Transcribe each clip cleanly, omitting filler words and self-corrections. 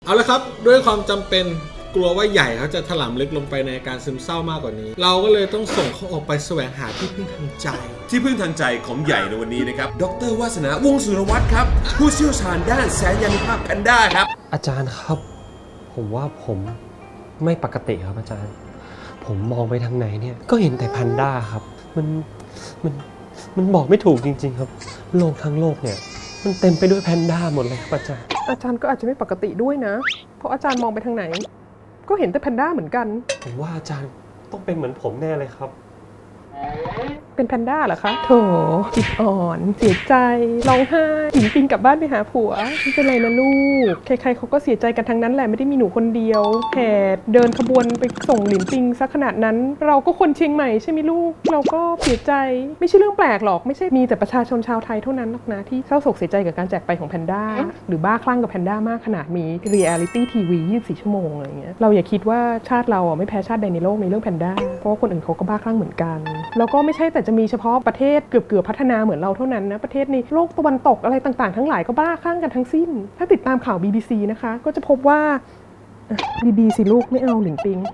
เอาละครับด้วยความจำเป็นกลัวว่าใหญ่เขาจะถลำลึกลงไปในการซึมเศร้ามากกว่านี้เราก็เลยต้องส่งเขาออกไปแสวงหาที่พึ่งทางใจของใหญ่ในวันนี้นะครับดร.วาสนาวงศ์สุรวัตรครับผู้เชี่ยวชาญด้านแสนยานุภาพแพนด้าครับอาจารย์ครับผมว่าผมไม่ปกติครับอาจารย์ผมมองไปทางไหนเนี่ยก็เห็นแต่แพนด้าครับมันบอกไม่ถูกจริงๆครับโลกทั้งโลกเนี่ยมันเต็มไปด้วยแพนด้าหมดเลยครับอาจารย์ก็อาจจะไม่ปกติด้วยนะเพราะอาจารย์มองไปทางไหนก็เห็นแต่แพนด้าเหมือนกันผมว่าอาจารย์ต้องเป็นเหมือนผมแน่เลยครับเป็นแพนด้าเหรอคะโถจิตอ่อนเสียใจร้องไห้หลินปิงกลับบ้านไปหาผัวไม่เป็นไรนะลูกใครๆเขาก็เสียใจกันทั้งนั้นแหละไม่ได้มีหนูคนเดียวแห่เดินขบวนไปส่งหลินปิงซะขนาดนั้นเราก็คนเชียงใหม่ใช่ไหมลูกเราก็เสียใจไม่ใช่เรื่องแปลกหรอกไม่ใช่มีแต่ประชาชนชาวไทยเท่านั้นหรอกนะที่เศร้าโศกเสียใจกับการจากไปของแพนด้าหรือบ้าคลั่งกับแพนด้ามากขนาดมีเรียลิตี้ทีวี24 ชั่วโมงอะไรเงี้ยเราอย่าคิดว่าชาติเราไม่แพ้ชาติใดในโลกในเรื่องแพนด้าเพราะว่าคนอื่นเขาก็บ้าคลั่งเหมือนกันแล้วก็ไม่ใช่แต่จะมีเฉพาะประเทศเกือบพัฒนาเหมือนเราเท่านั้นนะประเทศในโลกตะวันตกอะไรต่างๆทั้งหลายก็บ้าคลั่งกันทั้งสิ้นถ้าติดตามข่าว BBC นะคะก็จะพบว่าดีๆสิลูกไม่เอาหลินปิง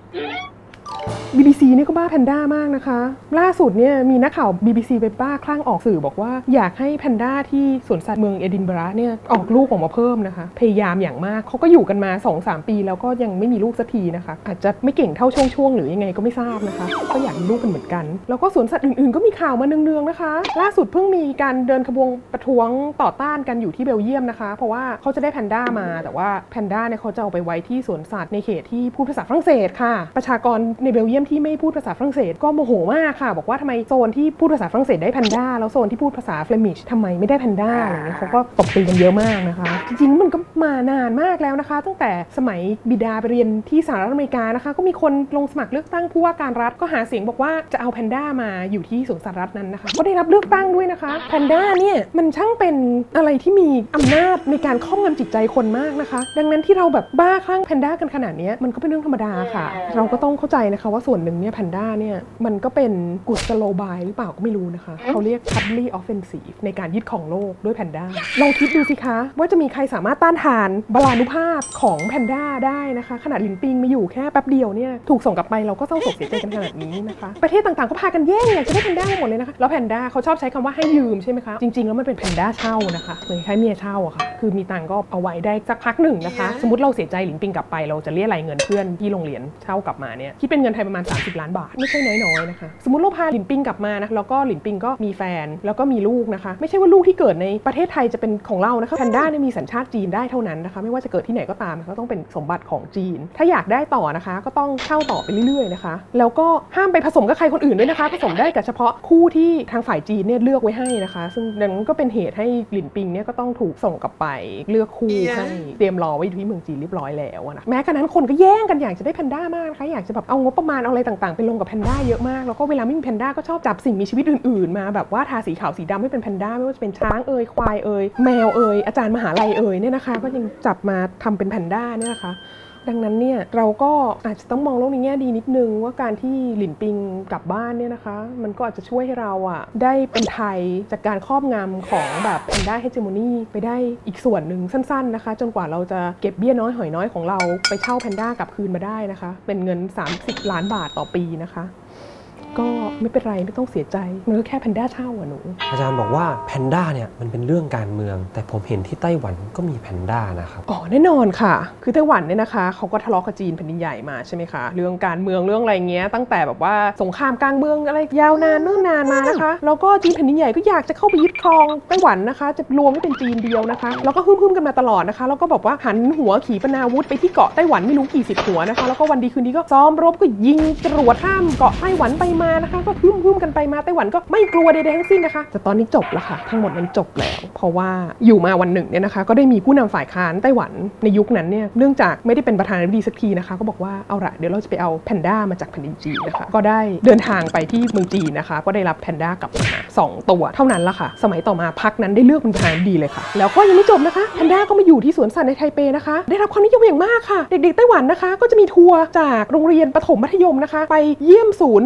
BBC นี่ก็บ้าแพนด้ามากนะคะล่าสุดเนี่ยมีนักข่าว BBC ไปบ้าคลั่งออกสื่อบอกว่าอยากให้แพนด้าที่สวนสัตว์เมืองเอดินบะระเนี่ยออกลูกออกมาเพิ่มนะคะพยายามอย่างมากเขาก็อยู่กันมา 2-3 ปีแล้วก็ยังไม่มีลูกสักทีนะคะอาจจะไม่เก่งเท่าช่วงหรือยังไงก็ไม่ทราบนะคะก็อยากมีลูกกันเหมือนกันแล้วก็สวนสัตว์อื่นๆก็มีข่าวมาเนืองๆนะคะล่าสุดเพิ่งมีการเดินขบวนประท้วงต่อต้านกันอยู่ที่เบลเยียมนะคะเพราะว่าเขาจะได้แพนด้ามาแต่ว่าแพนด้าเนี่ยเขาจะเอาไปไว้ที่สวนสัตว์ในเขตที่พูดภาษาฝรั่งเศสค่ะประชากรในเบลเยียมที่ไม่พูดภาษาฝรั่งเศสก็โมโหมากค่ะบอกว่าทำไมโซนที่พูดภาษาฝรั่งเศสได้แพนด้าแล้วโซนที่พูดภาษาเฟลมิชทำไมไม่ได้แพนด้าอะไรเงี้ยเขาก็ตบตีกันเยอะมากนะคะจริงๆมันก็มานานมากแล้วนะคะตั้งแต่สมัยบิดาไปเรียนที่สหรัฐอเมริกานะคะก็มีคนลงสมัครเลือกตั้งผู้ว่าการรัฐก็หาเสียงบอกว่าจะเอาแพนด้ามาอยู่ที่สวนสัตว์รัฐนั้นนะคะก็ได้รับเลือกตั้งด้วยนะคะแพนด้าเนี่ยมันช่างเป็นอะไรที่มีอำนาจในการครอบงำจิตใจคนมากนะคะดังนั้นที่เราแบบบ้าคลั่งแพนด้ากันขนาดนี้มันก็เป็นเรื่องธรรมดาค่ะเราก็ต้องเข้าใจนะคะว่าส่วนหนึ่งเนี่ยแพนด้าเนี่ยมันก็เป็นกุศโลบายหรือเปล่าก็ไม่รู้นะคะเขาเรียก public offensive ในการยึดของโลกด้วยแพนด้าลองคิดดูสิคะว่าจะมีใครสามารถต้านทานบาลานุภาพของแพนด้าได้นะคะขนาดลินปิงมาอยู่แค่แป๊บเดียวเนี่ยถูกส่งกลับไปเราก็เศร้าโศกเสียใจกันขนาดนี้นะคะประเทศต่างๆก็พากันแย่งอยากจะได้แพนด้าหมดเลยนะคะแล้วแพนด้าเขาชอบใช้คำว่าให้ยืมใช่ไหมคะจริงๆแล้วมันเป็นแพนด้าเช่านะคะเหมือนคล้ายเมียเช่าอะค่ะคือมีตังก็เอาไว้ได้สักพักหนึ่งนะคะสมมติเราเสียใจลินปิงกลับไปเราจะเรียรายเงินเพื่อนที่โรงเรียนเช่ากลับมาเนี่ยคิดเป็นเงินไทยประมาณ30 ล้านบาทไม่ใช่น้อยๆนะคะสมมติเราพาหลินปิงกลับมานะแล้วก็หลินปิงก็มีแฟนแล้วก็มีลูกนะคะไม่ใช่ว่าลูกที่เกิดในประเทศไทยจะเป็นของเรานะคะแพนด้าเนี่ยมีสัญชาติจีนได้เท่านั้นนะคะไม่ว่าจะเกิดที่ไหนก็ตามนะคะต้องเป็นสมบัติของจีนถ้าอยากได้ต่อนะคะก็ต้องเช่าต่อไปเรื่อยๆนะคะแล้วก็ห้ามไปผสมกับใครคนอื่นด้วยนะคะผสมได้กับเฉพาะคู่ที่ทางฝ่ายจีนเนี่ยเลือกไว้ให้นะคะซึ่งนั้นก็เป็นเหตุให้หลินปิงเนี่ยก็ต้องถูกส่งกลับไปเลือกคู่ให้เตรียมรอไว้อยู่ที่เมืองจีนเรียบร้อยแล้วนะแม้กระนั้นคนก็แย่งกันอยากจะได้แพนด้ามากนะคะอยากจะแบบเอางบประมาณเอาอะไรต่างๆไปลงกับแพนด้าเยอะมากแล้วก็เวลาไม่มีแพนด้าก็ชอบจับสิ่งมีชีวิตอื่นๆมาแบบว่าทาสีขาวสีดำให้เป็นแพนด้าไม่ว่าจะเป็นช้างเอ่ยควายเอ่ยแมวเอ่ยอาจารย์มหาลัยเอ่ยเนี่ยนะคะก็ยังจับมาทำเป็นแพนด้าเนี่ยนะคะดังนั้นเนี่ยเราก็อาจจะต้องมองโลกในแง่ดีนิดนึงว่าการที่หลินปิงกลับบ้านเนี่ยนะคะมันก็อาจจะช่วยให้เราได้เป็นไทยจากการครอบงำของแบบแพนด้าเฮจิโมนีไปได้อีกส่วนหนึ่งสั้นๆนะคะจนกว่าเราจะเก็บเบี้ยน้อยหอยน้อยของเราไปเช่าแพนด้ากลับคืนมาได้นะคะเป็นเงิน30 ล้านบาทต่อปีนะคะก็ไม่เป็นไรไม่ต้องเสียใจมันก็แค่แพนด้าเช่าหนูอาจารย์บอกว่าแพนด้าเนี่ยมันเป็นเรื่องการเมืองแต่ผมเห็นที่ไต้หวันก็มีแพนด้านะครับอ๋อแน่นอนค่ะคือไต้หวันเนี่ยนะคะเขาก็ทะเลาะกับจีนแผ่นดินใหญ่มาใช่ไหมคะเรื่องการเมืองเรื่องอะไรเงี้ยตั้งแต่แบบว่าสงครามกลางเมืองอะไรยาวนานเนิ่นนานมานะคะแล้วก็จีนแผ่นดินใหญ่ก็อยากจะเข้าไปยึดครองไต้หวันนะคะจะรวมให้เป็นจีนเดียวนะคะแล้วก็ฮึ่มๆกันมาตลอดนะคะแล้วก็บอกว่าหันหัวขีปนาวุธไปที่เกาะไต้หวันไม่รู้กี่สิบหัวนะคะแล้วก็วันดีคืนดีก็ซ้อมรบก็ยิงจรวดข้ามเกาะไต้หวันไปมานะคะก็ฮึ่มกันไปมาไต้หวันก็ไม่กลัวใดๆทั้งสิ้นนะคะแต่ตอนนี้จบแล้วค่ะทั้งหมดนั้นจบแล้วเพราะว่าอยู่มาวันหนึ่งเนี่ยนะคะก็ได้มีผู้นำฝ่ายค้านไต้หวันในยุคนั้นเนี่ยเนื่องจากไม่ได้เป็นประธานาธิบดีสักทีนะคะก็บอกว่าเอาละเดี๋ยวเราจะไปเอาแพนด้ามาจากแผ่นดินจีนนะคะก็ได้เดินทางไปที่เมืองจีนนะคะก็ได้รับแพนด้ากลับมา2 ตัวเท่านั้นละค่ะสมัยต่อมาพรรคนั้นได้เลือกเป็นประธานาธิบดีเลยค่ะแล้วก็ยังไม่จบนะคะแพนด้าก็มาอยู่ที่สวนสัตว์ในไทเปนะคะได้รับความนิยมอย่างมากค่ะเด็กๆไต้หวันนะคะก็จะมีทัวร์จากโรงเรียนประถมมัธยมนะคะไปเยี่ยมศูนย์เพาะพันธุ์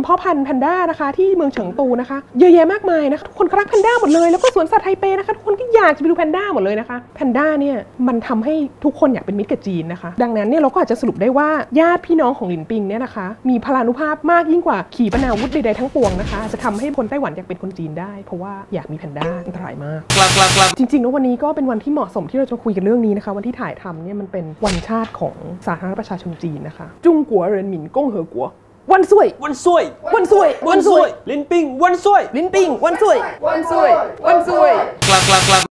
แพนด้านะคะที่เมืองเฉิงตูนะคะเยอะแยะมากมายนะคะทุกคนก็รักแพนด้าหมดเลยแล้วก็สวนสัตว์ไทเปนะคะทุกคนก็อยากจะไปดูแพนด้าหมดเลยนะคะแพนด้าเนี่ยมันทำให้ทุกคนอยากเป็นมิตรกับจีนนะคะดังนั้นเนี่ยเราก็อาจจะสรุปได้ว่าญาติพี่น้องของหลินปิงเนี่ยนะคะมีพลานุภาพมากยิ่งกว่าขีปนาวุธใดๆทั้งปวงนะคะจะทำให้คนไต้หวันอยากเป็นคนจีนได้เพราะว่าอยากมีแพนด้าอันตรายมากจริงๆแล้ววันนี้ก็เป็นวันที่เหมาะสมที่เราจะคุยกันเรื่องนี้นะคะวันที่ถ่ายทำเนี่ยมันเป็นวันชาติของสาธารณรัฐประชาชนจีนนะคะจุงกัวเหรินหมินก้งเหอกัววันซุยวันซวยวันซุยวันซุยลินปิงวันซวยลินปิงวันซุยวันซุยวันซุย